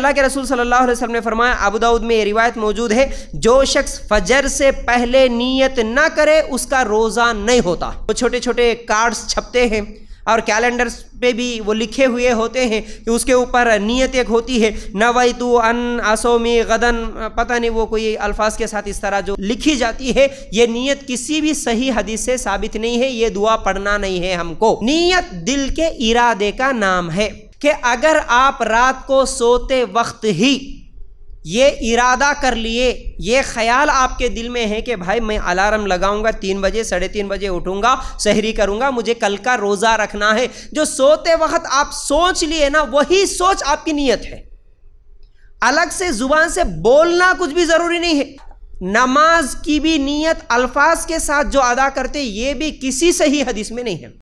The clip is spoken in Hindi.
अल्लाह के रसूल सल्लल्लाहु अलैहि वसल्लम ने फरमाया, अबू दाऊद में ये रिवायत मौजूद है, जो शख्स फजर से पहले नियत ना करे उसका रोज़ा नहीं होता। वो छोटे छोटे कार्ड्स छपते हैं और कैलेंडर्स पे भी वो लिखे हुए होते हैं कि उसके ऊपर नियत एक होती है, नवैतु अन असोमी गदन, पता नहीं वो कोई अल्फाज के साथ इस तरह जो लिखी जाती है। ये नियत किसी भी सही हदीस से साबित नहीं है, ये दुआ पढ़ना नहीं है हमको। नियत दिल के इरादे का नाम है कि अगर आप रात को सोते वक्त ही ये इरादा कर लिए, ये ख्याल आपके दिल में है कि भाई मैं अलार्म लगाऊंगा 3 बजे 3:30 बजे उठूंगा, सहरी करूंगा, मुझे कल का रोज़ा रखना है, जो सोते वक्त आप सोच लिए ना, वही सोच आपकी नियत है। अलग से जुबान से बोलना कुछ भी ज़रूरी नहीं है। नमाज की भी नियत अल्फाज के साथ जो अदा करते, ये भी किसी सही हदीस में नहीं है।